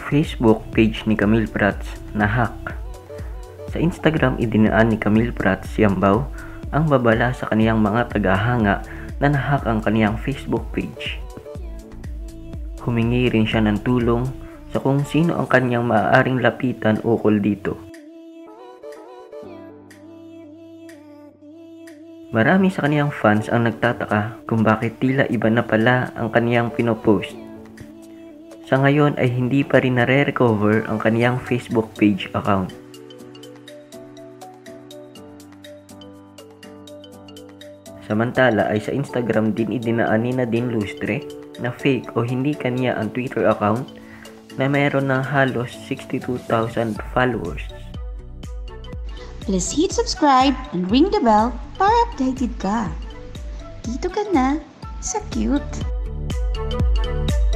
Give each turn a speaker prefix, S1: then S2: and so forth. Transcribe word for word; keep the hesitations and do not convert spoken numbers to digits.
S1: Facebook page ni Camille Prats na hack. Sa Instagram, idinaan ni Camille Prats Yambaw ang babala sa kaniyang mga tagahanga na nahack ang kaniyang Facebook page. Humingi rin siya ng tulong sa kung sino ang kaniyang maaaring lapitan ukol dito. Marami sa kaniyang fans ang nagtataka kung bakit tila iba na pala ang kaniyang pinopost. Sa ngayon ay hindi pa rin nare-recover ang kaniyang Facebook page account. Samantala ay sa Instagram din idinaan ni Nadine Lustre na fake o hindi kanya ang Twitter account na mayroon ng halos sixty-two thousand followers.
S2: Please hit subscribe and ring the bell para updated ka. Dito ka na sa Cute.